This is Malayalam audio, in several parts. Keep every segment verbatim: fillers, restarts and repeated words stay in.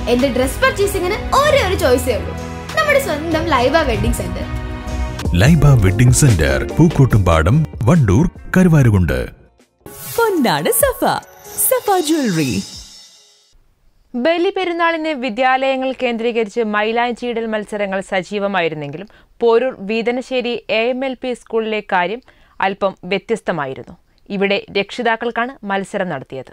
എന്റെ ഡ്രസ് പർച്ചേസിംഗിന് ഒരേ ഒരു ചോയ്സേ ഉള്ളൂ, നമ്മുടെ സ്വന്തം Laiba wedding centre. Laiba wedding centre, Pookkottumpadam, Wandoor, Karuvarakundu. പൊന്നാണ് സഫ സഫ ജ്വല്ലറി. ബലി പെരുന്നാളിന് വിദ്യാലയങ്ങൾ കേന്ദ്രീകരിച്ച് മൈലാഞ്ചിയിടൽ മത്സരങ്ങൾ സജീവമായിരുന്നെങ്കിലും Poroor Veethanassery A M L P സ്കൂളിലെ കാര്യം അല്പം വ്യത്യസ്തമായിരുന്നു. ഇവിടെ രക്ഷിതാക്കൾക്കാണ് മത്സരം നടത്തിയത്.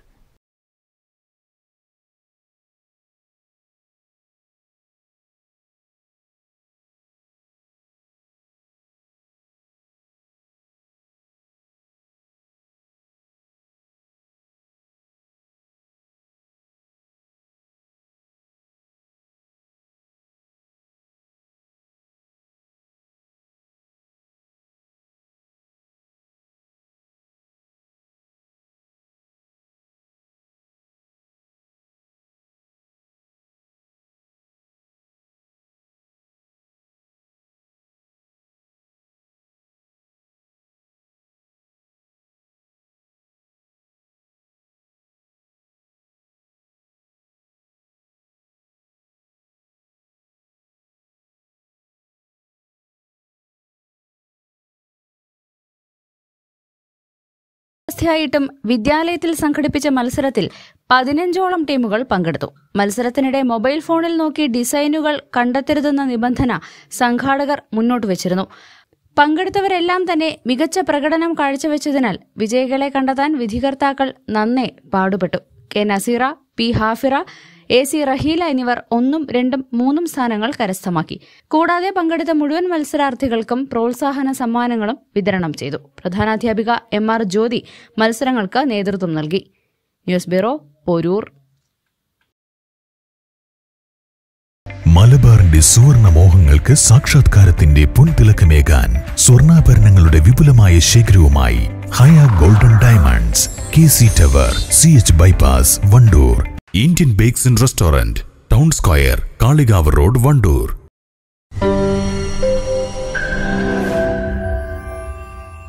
ായിട്ടും വിദ്യാലയത്തിൽ സംഘടിപ്പിച്ച മത്സരത്തിൽ പതിനഞ്ചോളം ടീമുകൾ പങ്കെടുത്തു. മത്സരത്തിനിടെ മൊബൈൽ ഫോണിൽ നോക്കി ഡിസൈനുകൾ കണ്ടെത്തരുതെന്ന നിബന്ധന സംഘാടകർ മുന്നോട്ട് വച്ചിരുന്നു. പങ്കെടുത്തവരെല്ലാം തന്നെ മികച്ച പ്രകടനം കാഴ്ചവെച്ചതിനാൽ വിജയികളെ കണ്ടെത്താൻ വിധികർത്താക്കൾ നന്നേ പാടുപെട്ടു. K Naseera, P Hafira, A C Raheela എന്നിവർ ഒന്നും രണ്ടും മൂന്നും സ്ഥാനങ്ങൾ കരസ്ഥമാക്കി. കൂടാതെ പങ്കെടുത്ത മുഴുവൻ മത്സരാർത്ഥികൾക്കും പ്രോത്സാഹന സമ്മാനങ്ങളും വിതരണം ചെയ്തു. പ്രധാനാധ്യാപിക എം ആർ ജ്യോതി മത്സരങ്ങൾക്ക് നേതൃത്വം നൽകി. News bureau, Poroor. മലബാറിന്റെ സുവർണ മോഹങ്ങൾക്ക് സാക്ഷാത്കാരത്തിന്റെ പൊൻതിളക്കമേകാൻ സ്വർണ്ണാഭരണങ്ങളുടെ വിപുലമായ ശേഖരവുമായി Haya golden diamonds, K C tower, C H bypass, Wandoor. Indian bakes and restaurant, town square, Kalikavu road, Wandoor.